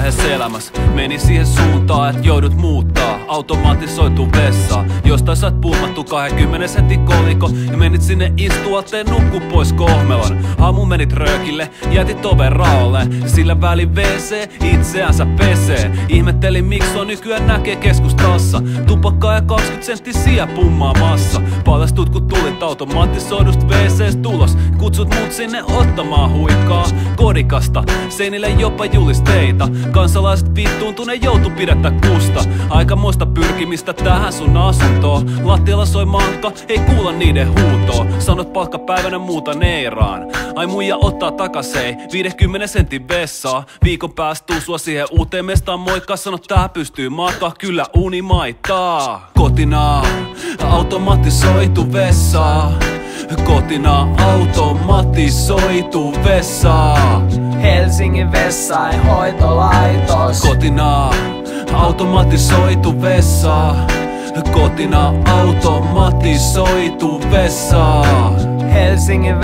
vaiheessa elämässä meni siihen suuntaan, et joudut muuttaa automatisoitu vessa. Jostain sait pummattu 20 sentin koliko ja menit sinne istuateen nukku pois kohmelan. Aamu menit röökille, jätit oven raolle, sillä välin WC itseänsä pesee. Ihmettelin miksi on nykyään näkee keskustassa tupakkaa ja 20 senttisiä pummaamassa. Paljastut kun tulit automatisoidusta WC:stä ulos, kutsut mut sinne ottamaan huikaa kodikasta, seinille jopa julisteita. Kansalaiset vittuuntune joutu pidättä kusta. Aikamoista pyrkimistä tähän sun asuntoon. Lattialla soi mankka, ei kuulla niiden huutoa. Sanot palkkapäivänä muuta neeraan. Ai muija ottaa takasei 50 sentin vessaa. Viikon päästä tuu sua siihen uuteen mestaan moikkaa. Sanot tää pystyy makaa, kyllä uni maittaa. Kotina automatisoitu vessa. Kotina automatisoitu vessa. Helsingin vessainhoitolaitos. Kotina automatisoitu vessa. Kotina automatisoitu vessa. Helsingin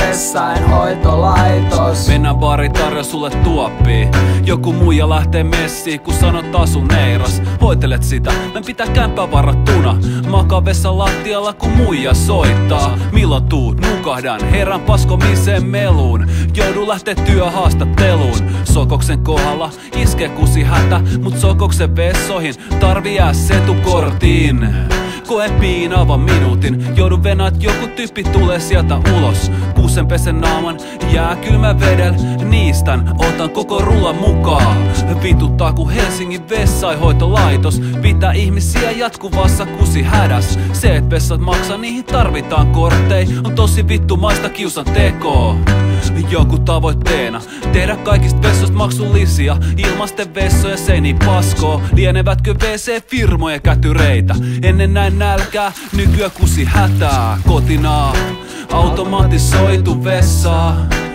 vessainhoitolaitos. Mennään baari tarjoa sulle tuoppii. Joku muija lähtee messiin, kun sanot asun neiras. Hoitelet sitä, mä pitää kämppää varattuna. Makaa vessan lattialla, kun muija soittaa. Milloin tuut? Nukahdan, herran paskomiseen meluun. Joudun lähtee työhaastatteluun. Sokoksen kohdalla iskee kusi hätä, mut Sokoksen vessoihin tarvii setukortin. Koen piinaavan minuutin, joudun venaa, et joku tyyppi tulee sieltä ulos. Kuusen pesen naaman, jää kylmä vedel, niistän, otan koko rullan mukaan. Vituttaa kun Helsingin vessainhoitolaitos pitää ihmisiä jatkuvassa kusi hädäs. Se et vessat maksaa, niihin tarvitaan korttei, on tosi vittumaista kiusan tekoa. Joku tavoitteena tehdä kaikista vessoista maksullisia. Ilmasten vessoja seini paskoo. Lienevätkö WC-firmojen kätyreitä? Ennen näin nälkää, nykyään kusi hätää. Kotina automatisoitu vessa.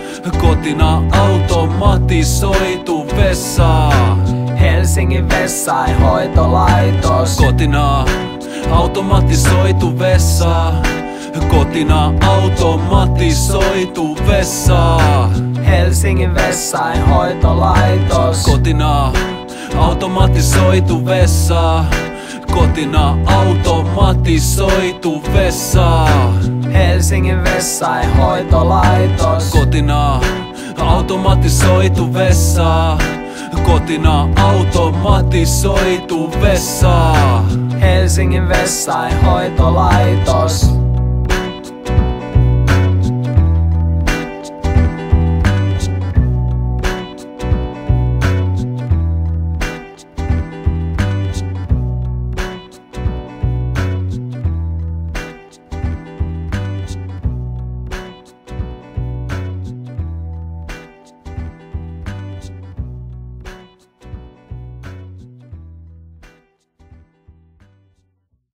Kotina automatisoitu vessa. Helsingin vessainhoitolaitos. Kotina automatisoitu vessa. Kotina automatisoitu vessa. Helsingin vessainhoitolaitos. Kotina automatisoitu vessa. Kotina automatisoitu vessa. Helsingin vessainhoitolaitos. Kotina automatisoitu vessa. Kotina automatisoitu vessa. Helsingin vessainhoitolaitos.